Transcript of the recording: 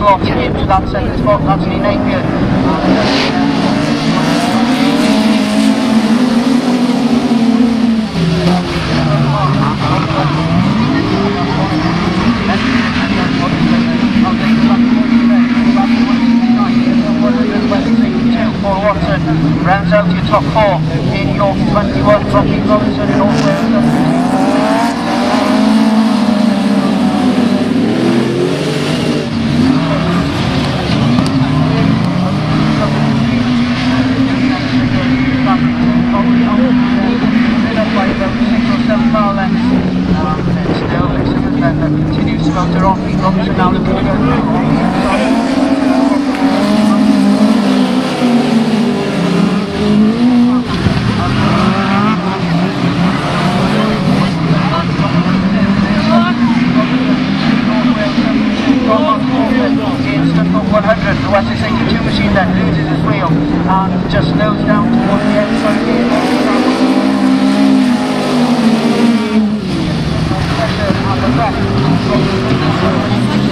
off into that second spot. That's Lee Napier. Paul Watson rounds out your top four in your 21. Rocky Robinson in all Wales. Continues to go to Rocky Robinson now looking to go. The Wessex 82 machine then loses his wheel and just slows down towards the outside here. Pressure on the back.